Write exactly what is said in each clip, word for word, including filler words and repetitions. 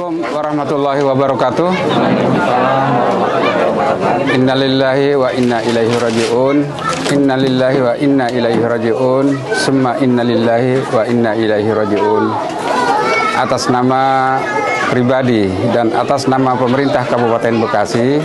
Assalamualaikum warahmatullahi wabarakatuh. Innalillahi wa inna ilaihi raji'un. Innalillahi wa inna ilaihi raji'un. Summa innalillahi wa inna ilaihi raji'un. Atas nama pribadi dan atas nama pemerintah Kabupaten Bekasi,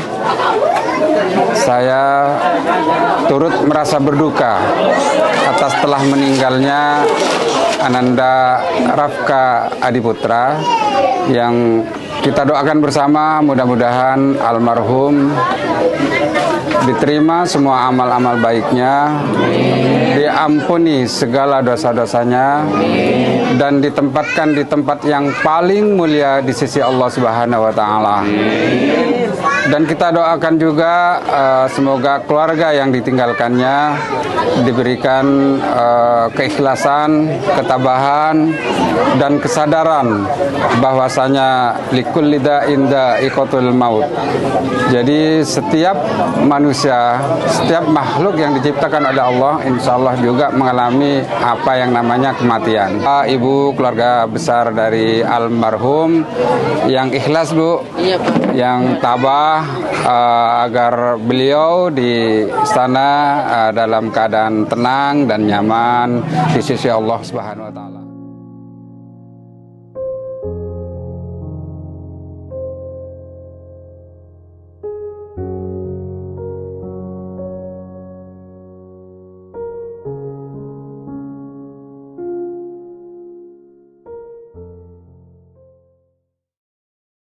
saya turut merasa berduka atas telah meninggalnya Ananda Rafka Adiputra, yang kita doakan bersama mudah-mudahan almarhum diterima semua amal-amal baiknya, diampuni segala dosa-dosanya, dan ditempatkan di tempat yang paling mulia di sisi Allah Subhanahu wa Ta'ala. Dan kita doakan juga uh, semoga keluarga yang ditinggalkannya diberikan uh, keikhlasan, ketabahan, dan kesadaran bahwasanya likulli da'in da'iqatul maut. Jadi setiap manusia, setiap makhluk yang diciptakan oleh Allah, insya Allah juga mengalami apa yang namanya kematian. Ibu keluarga besar dari almarhum yang ikhlas, Bu, iya, Pak, yang tabah uh, agar beliau di sana uh, dalam keadaan tenang dan nyaman di sisi Allah Subhanahu wa Ta'ala.